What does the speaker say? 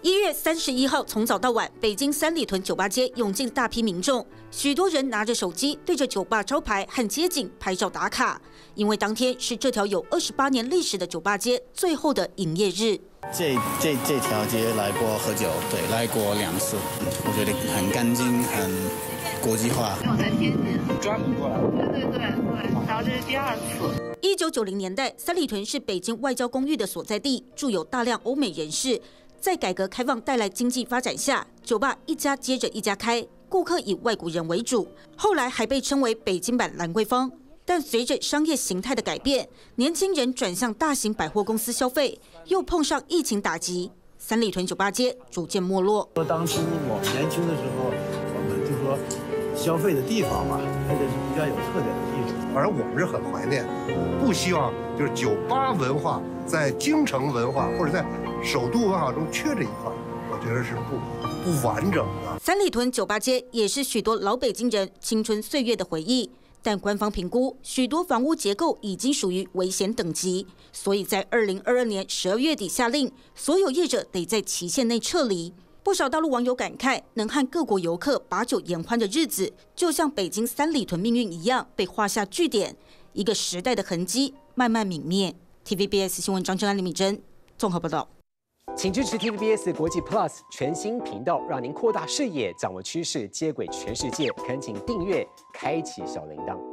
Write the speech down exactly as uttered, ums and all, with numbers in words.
一月三十一号从早到晚，北京三里屯酒吧街涌进大批民众，许多人拿着手机对着酒吧招牌和街景拍照打卡，因为当天是这条有二十八年历史的酒吧街最后的营业日。 这这这条街来过喝酒，对，来过两次，我觉得很干净，很国际化。 我在天津专门过来。 对对对对，然后这是第二次。 一九九零年代，三里屯是北京外交公寓的所在地，住有大量欧美人士。在改革开放带来经济发展下，酒吧一家接着一家开，顾客以外国人为主，后来还被称为北京版兰桂坊。但随着商业形态的改变，年轻人转向大型百货公司消费，又碰上疫情打击，三里屯酒吧街逐渐没落。 说当初我们年轻的时候，我们就说消费的地方嘛，还得是比较有特点的地方。 反正我们是很怀念，不希望就是酒吧文化在京城文化或者在首都文化中缺这一块，我觉得是不不完整的。 三里屯酒吧街也是许多老北京人青春岁月的回忆，但官方评估许多房屋结构已经属于危险等级，所以在二零二二年十二月底下令，所有业者得在期限内撤离。不少大陆网友感慨，能和各国游客把酒言欢的日子，就像北京三里屯命运一样，被画下句点，一个时代的痕迹慢慢泯灭。T V B S 新闻张真安、李敏珍综合报道。 请支持 T V B S 国际 Plus 全新频道，让您扩大视野，掌握趋势，接轨全世界。恳请订阅，开启小铃铛。